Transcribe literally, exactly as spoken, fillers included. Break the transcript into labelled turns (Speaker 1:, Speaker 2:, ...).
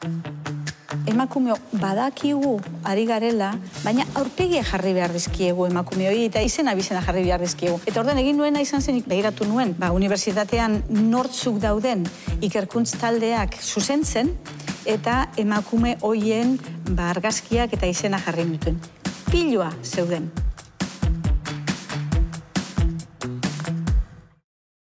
Speaker 1: Emakumeo badakigu ari garela, baina aurpegia jarri behar dizkiegu emakumeoi eta izena bizena jarri behar dizkiegu. Eta orduan egin nuena izan zen, begiratu nuen, ba, unibertsitatean nortzuk dauden ikerkuntz taldeak zuzentzen, eta emakume hoien ba, argazkiak eta izena jarri nituen. Piloa zeuden.